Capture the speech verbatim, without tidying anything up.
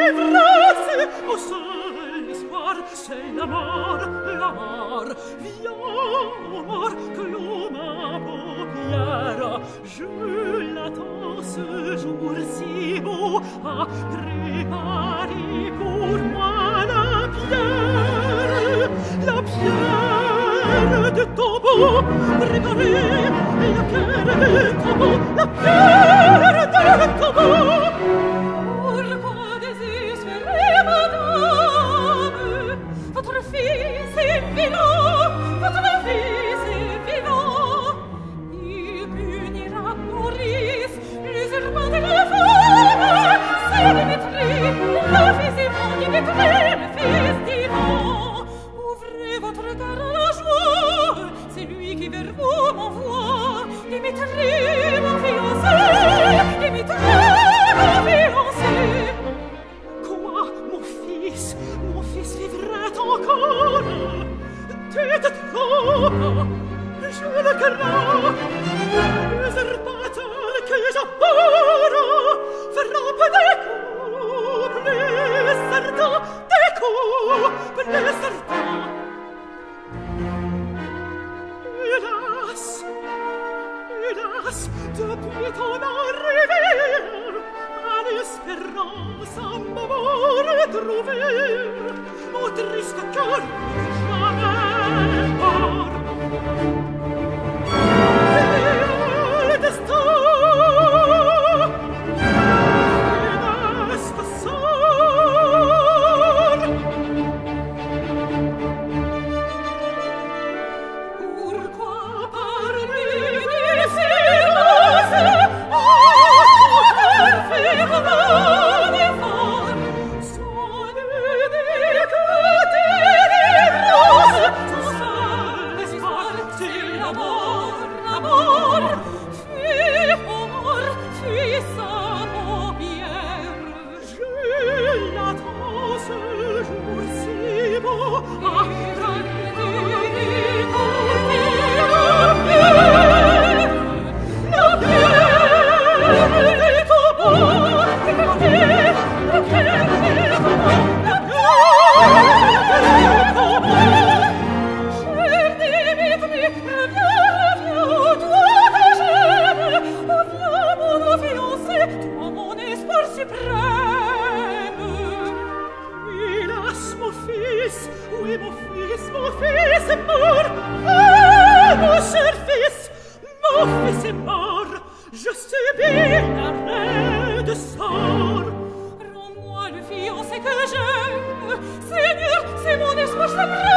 l'ivresse, au seul espoir, c'est la mort, la mort. Viens, ô mort, que l'on ma paupière, je l'attends ce jour si beau, à préparer pour moi la pierre, la pierre de tombeau, préparer la pierre de tombeau, la pierre de tombeau. Pourquoi désespérer, madame? Votre fils est vivant, votre fils est vivant. Il punira Boris, l'usurpant de la femme. C'est Dimitri, le fils d'Ivan, Dimitri, le fils d'Ivan. Ouvrez votre cœur à la joie, c'est lui qui vers vous m'envoie. Dimitri, mon fiancé, Dimitri, mon fiancé. Quoi, mon fils, mon fils vivrait encore? Dites trop, je le crains. L'usurpateur que j'abhorre frappe des coups plus certains, des coups plus certains. Hélas, hélas, depuis ton arrivée, à l'espérance à ma mort trouvée, au triste cœur jamais mort. Et le destin funeste sort. Pourquoi parler du silence? Oh, faire vain effort, sans l'unique délivrance, son seul espoir, c'est la mort, la mort. Fuis, ô mort, fuis sa paupière. Je l'attends ce jour si beau, à grandir pour dire la pierre, la pierre est au bout, la pierre, la pierre est au bout, la pierre est au bout. Cher Dimitri, reviens, reviens, toi que j'aime, reviens mon fiancé, toi mon espoir suprême. Hélas, mon fils, oui mon fils, mon fils est mort. Ah, mon cher fils, mon fils est mort. Je subis l'arrêt de sort. Rends-moi le fiancé que j'aime, Seigneur, c'est mon espoir suprême.